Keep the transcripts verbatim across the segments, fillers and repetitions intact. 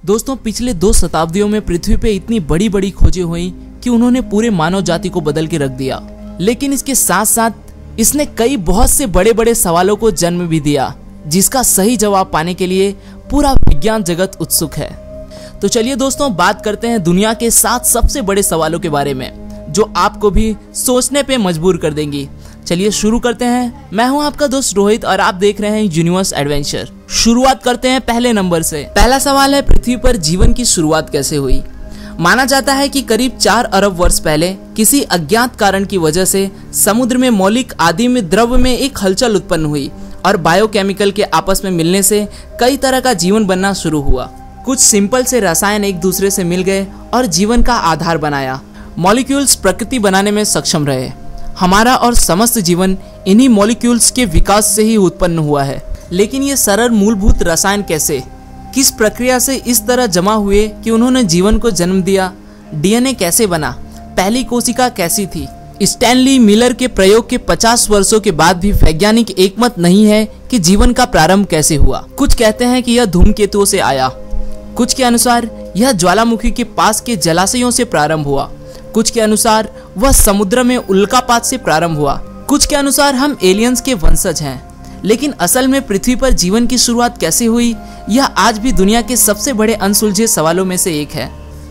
दोस्तों, पिछले दो शताब्दियों में पृथ्वी पे इतनी बड़ी बड़ी खोजें हुई कि उन्होंने पूरे मानव जाति को बदल के रख दिया। लेकिन इसके साथ साथ इसने कई बहुत से बड़े बड़े सवालों को जन्म भी दिया, जिसका सही जवाब पाने के लिए पूरा विज्ञान जगत उत्सुक है। तो चलिए दोस्तों, बात करते हैं दुनिया के सात सबसे बड़े सवालों के बारे में, जो आपको भी सोचने पे मजबूर कर देंगी। चलिए शुरू करते हैं। मैं हूं आपका दोस्त रोहित और आप देख रहे हैं यूनिवर्स एडवेंचर। शुरुआत करते हैं पहले नंबर से। पहला सवाल है, पृथ्वी पर जीवन की शुरुआत कैसे हुई? माना जाता है कि करीब चार अरब वर्ष पहले किसी अज्ञात कारण की वजह से समुद्र में मौलिक आदिम द्रव्य में एक हलचल उत्पन्न हुई और बायोकेमिकल के आपस में मिलने से कई तरह का जीवन बनना शुरू हुआ। कुछ सिंपल से रसायन एक दूसरे से मिल गए और जीवन का आधार बनाया। मॉलिक्यूल्स प्रकृति बनाने में सक्षम रहे। हमारा और समस्त जीवन इन्हीं मॉलिक्यूल्स के विकास से ही उत्पन्न हुआ है। लेकिन ये सरल मूलभूत रसायन कैसे, किस प्रक्रिया से इस तरह जमा हुए कि उन्होंने जीवन को जन्म दिया? डीएनए कैसे बना? पहली कोशिका कैसी थी? स्टैनली मिलर के प्रयोग के पचास वर्षों के बाद भी वैज्ञानिक एकमत नहीं है कि जीवन का प्रारंभ कैसे हुआ। कुछ कहते हैं कि यह धूमकेतुओं से आया, कुछ के अनुसार यह ज्वालामुखी के पास के जलाशयों से प्रारंभ हुआ, कुछ के अनुसार वह समुद्र में उल्कापात से प्रारंभ हुआ, कुछ के अनुसार हम एलियंस के वंशज हैं। लेकिन असल में पृथ्वी पर जीवन की शुरुआत कैसे हुई, यह आज भी दुनिया के सबसे बड़े अनसुलझे सवालों में से एक है।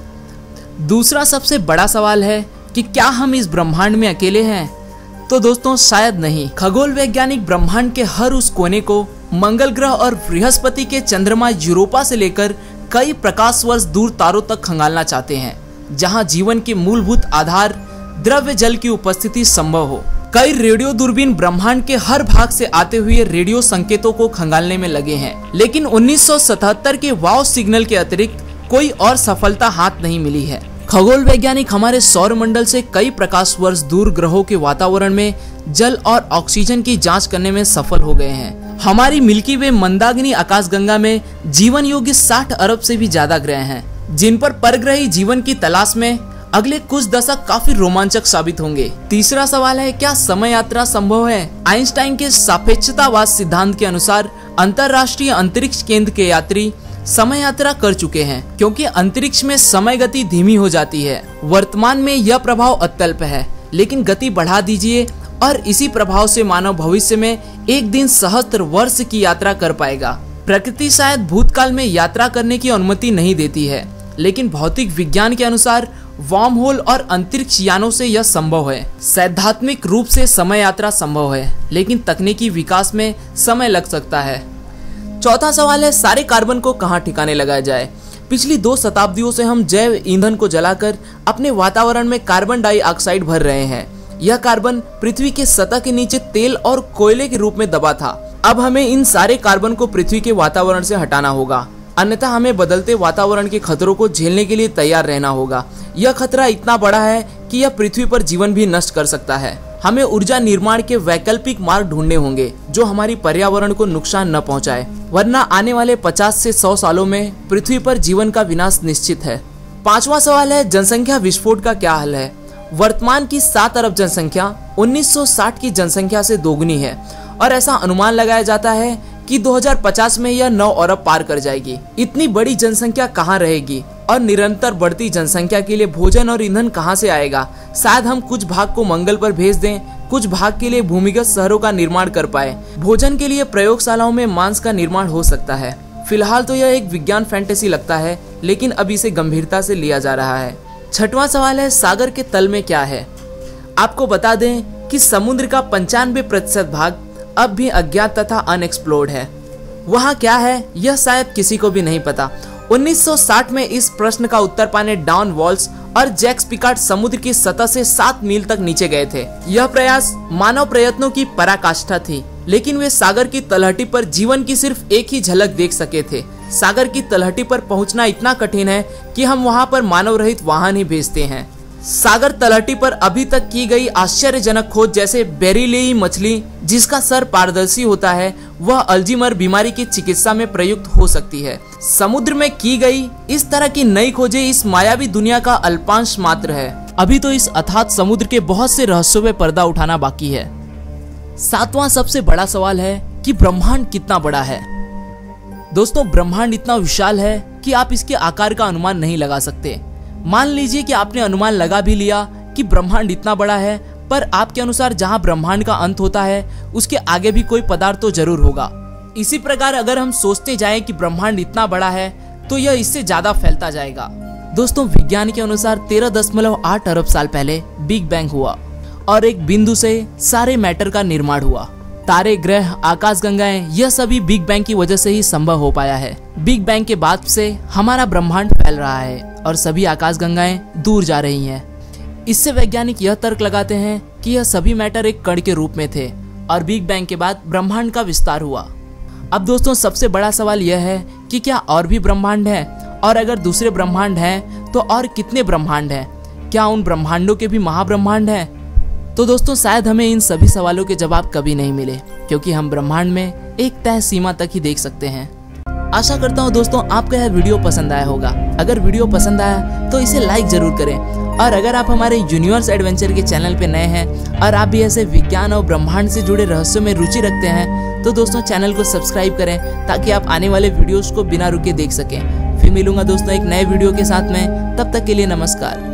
दूसरा सबसे बड़ा सवाल है कि क्या हम इस ब्रह्मांड में अकेले हैं? तो दोस्तों, शायद नहीं। खगोल वैज्ञानिक ब्रह्मांड के हर उस कोने को, मंगल ग्रह और बृहस्पति के चंद्रमा यूरोपा से लेकर कई प्रकाश वर्ष दूर तारों तक खंगालना चाहते हैं, जहां जीवन के मूलभूत आधार द्रव्य जल की उपस्थिति संभव हो। कई रेडियो दूरबीन ब्रह्मांड के हर भाग से आते हुए रेडियो संकेतों को खंगालने में लगे हैं, लेकिन उन्नीस सौ सतहत्तर के वाव सिग्नल के अतिरिक्त कोई और सफलता हाथ नहीं मिली है। खगोल वैज्ञानिक हमारे सौर मंडल से कई प्रकाश वर्ष दूर ग्रहों के वातावरण में जल और ऑक्सीजन की जांच करने में सफल हो गए हैं। हमारी मिल्की वे मंदाकिनी आकाशगंगा में जीवन योग्य साठ अरब से भी ज्यादा ग्रह हैं, जिन पर परग्रही जीवन की तलाश में अगले कुछ दशक काफी रोमांचक साबित होंगे। तीसरा सवाल है, क्या समय यात्रा संभव है? आइंस्टाइन के सापेक्षतावाद सिद्धांत के अनुसार अंतरराष्ट्रीय अंतरिक्ष केंद्र के यात्री समय यात्रा कर चुके हैं, क्योंकि अंतरिक्ष में समय गति धीमी हो जाती है। वर्तमान में यह प्रभाव अत्यल्प है, लेकिन गति बढ़ा दीजिए और इसी प्रभाव से मानव भविष्य में एक दिन सहस्त्र वर्ष की यात्रा कर पाएगा। प्रकृति शायद भूतकाल में यात्रा करने की अनुमति नहीं देती है, लेकिन भौतिक विज्ञान के अनुसार वार्म होल और अंतरिक्ष यानों से यह संभव है। सैद्धांतिक रूप से समय यात्रा संभव है, लेकिन तकनीकी विकास में समय लग सकता है। चौथा सवाल है, सारे कार्बन को कहाँ ठिकाने लगाया जाए? पिछली दो शताब्दियों से हम जैव ईंधन को जलाकर अपने वातावरण में कार्बन डाइऑक्साइड भर रहे हैं। यह कार्बन पृथ्वी के सतह के नीचे तेल और कोयले के रूप में दबा था। अब हमें इन सारे कार्बन को पृथ्वी के वातावरण से हटाना होगा, अन्यथा हमें बदलते वातावरण के खतरों को झेलने के लिए तैयार रहना होगा। यह खतरा इतना बड़ा है कि यह पृथ्वी पर जीवन भी नष्ट कर सकता है। हमें ऊर्जा निर्माण के वैकल्पिक मार्ग ढूंढने होंगे जो हमारी पर्यावरण को नुकसान न पहुंचाए, वरना आने वाले पचास से सौ सालों में पृथ्वी पर जीवन का विनाश निश्चित है। पांचवा सवाल है, जनसंख्या विस्फोट का क्या हल है? वर्तमान की सात अरब जनसंख्या उन्नीस सौ साठ की जनसंख्या से दोगुनी है और ऐसा अनुमान लगाया जाता है कि दो हज़ार पचास में यह नौ अरब पार कर जाएगी। इतनी बड़ी जनसंख्या कहाँ रहेगी और निरंतर बढ़ती जनसंख्या के लिए भोजन और ईंधन कहाँ से आएगा? शायद हम कुछ भाग को मंगल पर भेज दें, कुछ भाग के लिए भूमिगत शहरों का निर्माण कर पाए। भोजन के लिए प्रयोगशालाओं में मांस का निर्माण हो सकता है। फिलहाल तो यह एक विज्ञान फैंटेसी लगता है, लेकिन अब इसे गंभीरता से लिया जा रहा है। छठवां सवाल है, सागर के तल में क्या है? आपको बता दें कि समुद्र का पंचानवे प्रतिशत भाग अब भी अज्ञात तथा अनएक्सप्लोर्ड है। वहाँ क्या है यह शायद किसी को भी नहीं पता। उन्नीस सौ साठ में इस प्रश्न का उत्तर पाने डॉन वॉल्स और जैक्स पिकार्ड समुद्र की सतह से सात मील तक नीचे गए थे। यह प्रयास मानव प्रयत्नों की पराकाष्ठा थी, लेकिन वे सागर की तलहटी पर जीवन की सिर्फ एक ही झलक देख सके थे। सागर की तलहटी पर पहुंचना इतना कठिन है कि हम वहां पर मानव रहित वाहन ही भेजते हैं। सागर तलहटी पर अभी तक की गई आश्चर्यजनक खोज, जैसे बेरिलियम मछली जिसका सर पारदर्शी होता है, वह अल्जीमर बीमारी की चिकित्सा में प्रयुक्त हो सकती है। समुद्र में की गई इस तरह की नई खोजें इस मायावी दुनिया का अल्पांश मात्र है। अभी तो इस अथात समुद्र के बहुत से रहस्यों पे पर्दा उठाना बाकी है। सातवां सबसे बड़ा सवाल है कि ब्रह्मांड कितना बड़ा है? दोस्तों ब्रह्मांड इतना विशाल है कि आप इसके आकार का अनुमान नहीं लगा सकते। मान लीजिए कि आपने अनुमान लगा भी लिया कि ब्रह्मांड इतना बड़ा है, पर आपके अनुसार जहां ब्रह्मांड का अंत होता है उसके आगे भी कोई पदार्थ तो जरूर होगा। इसी प्रकार अगर हम सोचते जाएं कि ब्रह्मांड इतना बड़ा है तो यह इससे ज्यादा फैलता जाएगा। दोस्तों विज्ञान के अनुसार तेरह दशमलव आठ अरब साल पहले बिग बैंग हुआ और एक बिंदु से सारे मैटर का निर्माण हुआ। तारे, ग्रह, आकाशगंगाएं, यह सभी बिग बैंग की वजह से ही संभव हो पाया है। बिग बैंग के बाद से हमारा ब्रह्मांड फैल रहा है और सभी आकाशगंगाएं दूर जा रही हैं। इससे वैज्ञानिक यह तर्क लगाते हैं कि यह सभी मैटर एक कण के रूप में थे और बिग बैंग के बाद ब्रह्मांड का विस्तार हुआ। अब दोस्तों सबसे बड़ा सवाल यह है कि क्या और भी ब्रह्मांड है, और अगर दूसरे ब्रह्मांड हैं तो और कितने ब्रह्मांड हैं? क्या उन ब्रह्मांडों के भी महाब्रह्मांड हैं? तो दोस्तों शायद हमें इन सभी सवालों के जवाब कभी नहीं मिले, क्योंकि हम ब्रह्मांड में एक तय सीमा तक ही देख सकते हैं। आशा करता हूँ दोस्तों आपको यह वीडियो पसंद आया होगा। अगर वीडियो पसंद आया तो इसे लाइक जरूर करें, और अगर आप हमारे यूनिवर्स एडवेंचर के चैनल पे नए हैं और आप भी ऐसे विज्ञान और ब्रह्मांड से जुड़े रहस्यों में रुचि रखते हैं तो दोस्तों चैनल को सब्सक्राइब करें ताकि आप आने वाले वीडियोस को बिना रुके देख सकें। फिर मिलूंगा दोस्तों एक नए वीडियो के साथ में, तब तक के लिए नमस्कार।